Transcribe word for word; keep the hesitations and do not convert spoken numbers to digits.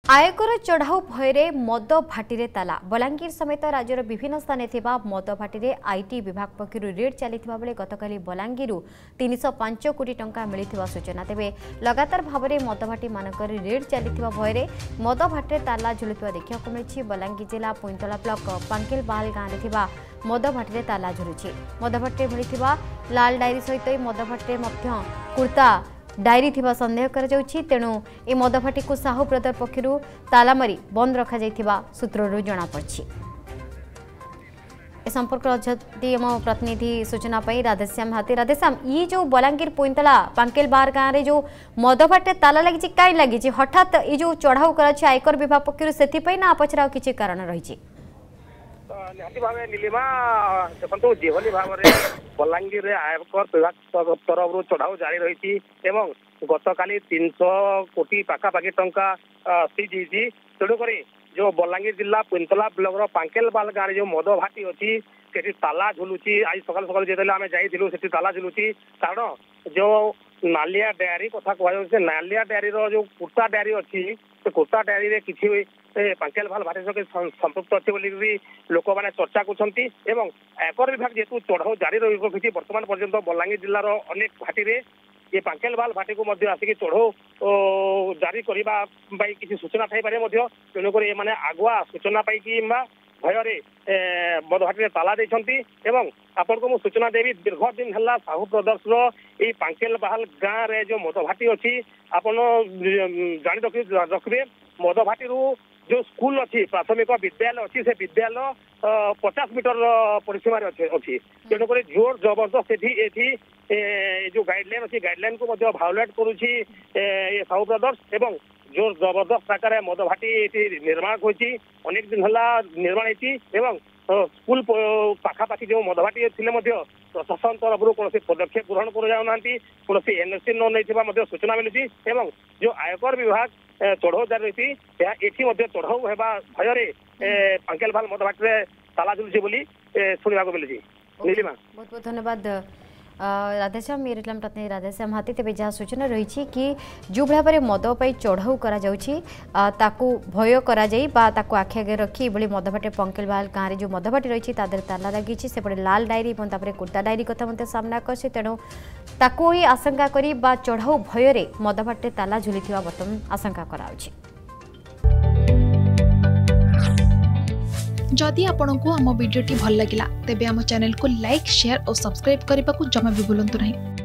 आयकर चढ़ाऊ भୟରେ मद भाटी ताला बलांगीर समेत राज्यर विभिन्न स्थान मद भाटी आईटी विभाग पक्षर रेड चली गतकाली बलांगीर तीन सौ पांच कोटी टंका मिलता सूचना तेज लगातार भाव में मद भाटी मानक रेड चली भୟରେ मद भाटी ताला झुलुवा देखा मिली। बलांगीर जिला पुईतला ब्लॉक पांकेल बाल गाँव में मद भाटी ताला झुलुची। मद भाटी मिलता लाल डायरी सहित मद भाटी कुर्ता डायरी थिबा संदेह कर जाउछि। तेणु ए मद भाटी को साहू ब्रदर पक्षरु ताला मारी बंद रखा जाइथिबा सूत्ररु जणा पड़छि। ए संपर्क अछति हम प्रतिनिधि सूचना पई राधेश्याम हाथी। राधेश्याम ई जो बलांगीर पुईतला पांकेल बार गाँव रे जो मद भाटी ताला लगी काई लगी हठात ई जो चढ़ाऊ कर आयकर विभाग पक्षरु सेथि पई ना पछरा किछि कारण रहिछि? निहाती भाव नीलिमा देखो जेभली भाव में बलांगीर रे आयकर विभाग तरफ चढ़ाऊ जारी रही गतकाली तीन सौ कोटी पाखापाखि टंका सीज होती। तेणुक जो बलांगीर जिला पुईतला ब्लॉक पांकेल बाल गाँव जो मद भाटी अच्छी से ताला झुलुची। आज सकाल सकाल जो आम जाइलु से ताला झुलुची कारण जो नालिया डेयरी कथा कह नालिया डेयरी जो कुर्ता डेयरी अच्छी से कुर्ता डेयरी रे किसी पांकेल भाल भाटी सके संपृक्त अच्छे बोली लोक मैंने चर्चा करछंती। एवं आयकर विभाग जेतु चढ़ाऊ जारी रखी वर्तमान पर्यंत बलांगीर जिलार अनेक भाटी रे ये पांकेल बाल भाटी को आसिक चढ़ाऊ जारी करने किसी सूचना थी पारे। तेणुक ये आगुआ सूचना पाई भୟରେ मद भाटी ताला देछंती। एवं आपन को मु सूचना देवी दीर्घ दिन हल्ला साहू ब्रदर्स रो ए पांकेल बाल गाँव रे जो मद भाटी अच्छी आपन जानी रखि रखबे मद भाटी रू जो स्कूल अच्छी प्राथमिक विद्यालय अच्छी से विद्यालय पचास मीटर परिसीमार अच्छी। तेणुक जोर जबरदस्त एठी जो गाइडलाइन अच्छी गाइडलाइन को भायोलेट करुच्ची ये साहू ब्रदर्स। एवं जोर जबरदस्त आकार मद भाटी निर्माण होती अनेक दिन है निर्माण होती। स्कूल पाखापाखि जो मद भाटी थे प्रशासन तरफ कौन पदक्षेप ग्रहण कर एनओसी न नहीं सूचना मिली। जो आयकर विभाग चढ़ाऊ जारी रही ये चढ़ाऊ होगा भय पांकेल भाल मद भाटी ताला झुलुची बोली शुणा मिली। नीलिमा बहुत बहुत धन्यवाद राधेश्याम। ये प्रतिनिधि राधेश्याम हाथी। तेज जहाँ सूचना रही कि जो भाव में मद पर चढ़ाऊ करताकू भय कर आखि आगे रखी मद भाटी पंकेल बाल गाँव में जो मद भाटी रही ताला लगी सेपटे लाल डायरी और कुर्ता डायरी कथा सामना कर तेणु ताकू ही आशंका करी चढ़ाऊ भय मद भाटी ताला झुली बर्तमान आशंका कराउछि। जदि आपंक आम भिडी भल लगा तेब आम चैनल को लाइक शेयर और सब्सक्राइब करने को जमा भी भूलु नहीं।